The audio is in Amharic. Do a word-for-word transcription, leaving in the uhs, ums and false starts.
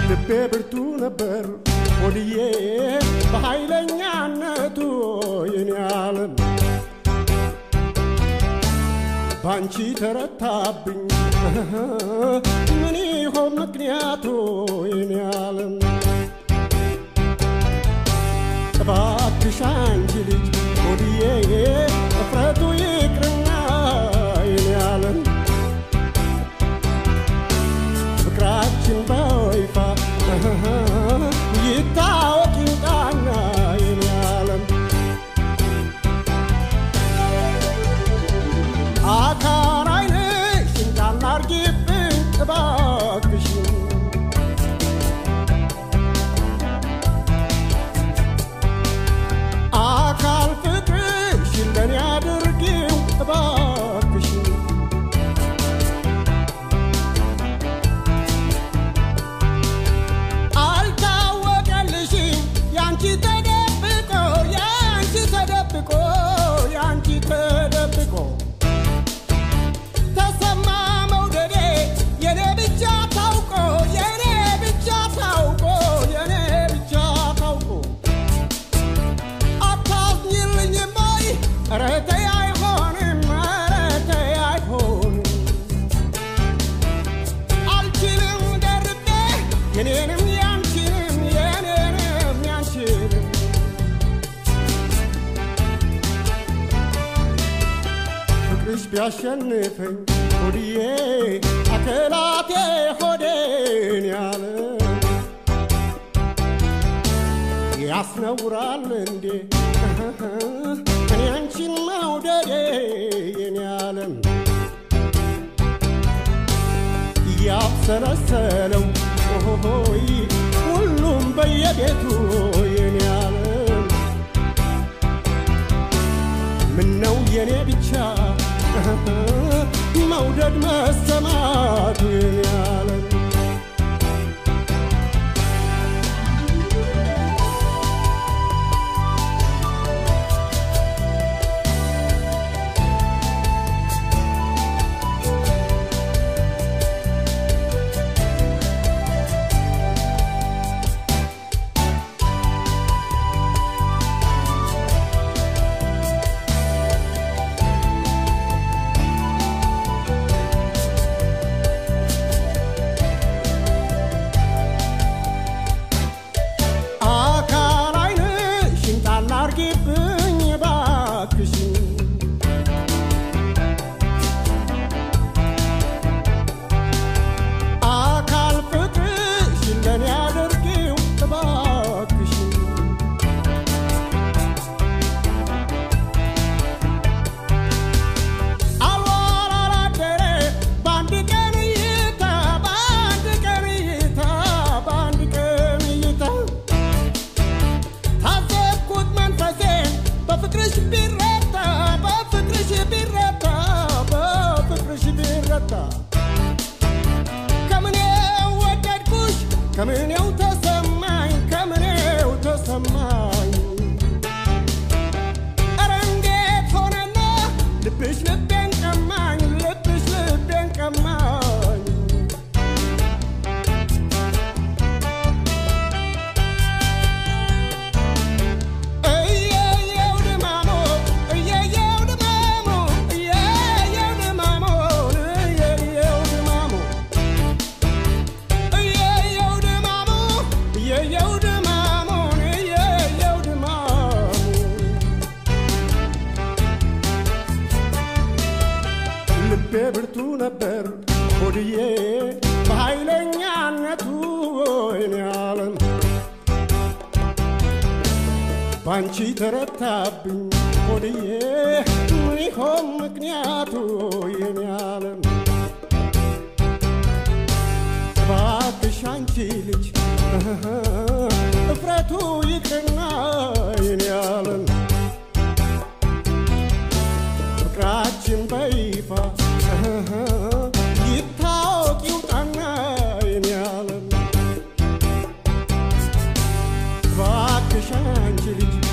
ልቤ ብርቱ ነበር ወዲዬ በኃይለኛነቱ የኔ ዓለም ባንቺ ተረታብኝ ምን ይሆን ምክንያቱ የኔ ዓለም እባክሽ አንቺ ልጅ ወዲዬ እፍረቱ ይቅርና የኔ ዓለም ፍቅራችን በይፋ ይታወቅ ይውጣና የኔ ዓለም አካል ዓይንሽን ጣል አድርጊብኝ እባክሽን አካል ፍቅርሽን ለኔ አድርጊው እባክሽን አልታወቀልሽም ያንቺ ተደብቆ ያንቺ ተደብቆ ያንቺ ተደብቆ ተሰማ መውደዴ የኔ ብቻ ታውቆ የኔ ብቻ ታውቆ የኔ ብቻ ታውቆ አታዝኝልኝም ወይ ኧረ ተይ አይሆንም ኧረ ተይ አይሆንም አልችልም ደርቤ የኔንም ያንቺንም የኔንም ያንቺንም ፍቅርሽ ቢያሸንፈኝ ሆድዬ አከላቴ ሆዴን ያለ ያስነውራል እንዴ እኔ አንቺን መውደዴ የኔ ዓለም ያብሰለሰለው ሆይ ሁሉም በየቤቱ የኔ ዓለም ምነው የኔ ብቻ መውደድ መሰማቱ የኔ ዓለም አካል ዓይንሽን ጣል አድርጊብኝ እባክሽን አካል ፍቅርሽን ለኔ አድርጊው እባክሽን አልዋል አላደረ በአንድ ቀን እይታ በአንድ ቀን እይታ በአንድ ቀን እይታ ታዘብኩት መንፈሴን በፍቅርሽ ቢረታ በፍቅርሽ ቢረታ በፍቅርሽ ቢረታ ከምኔው ወደድኩሽ ከምኔው ተሰማኝ ከምኔው ተሰማኝ ኧረ እንዴት ሆነና ልብሽ ልቤን ቀማኝ ልብሽ ልቤን ቀማኝ እየየው ድማሞ እየየው ድማሞ እየየው ድማሞ እየየው ድማሞ እየየው ድማሞ እየየው ድማሞ እየየው ድማሞ ልቤ ብርቱ ነበር ሆድዬ በኃይለኛነቱ የኔ ዓለም ባንቺ ተረታብኝ ሆድዬ ምን ይሆን ምክንያቱ የኔ ዓለም እባክሽ አንቺ ልጅ እፍረቱ ይቅርና የኔ ዓለም ፍቅራችን በይፋ ይታወቅ ይውጣና የኔ ዓለም እባክሽ አንቺ ልጅ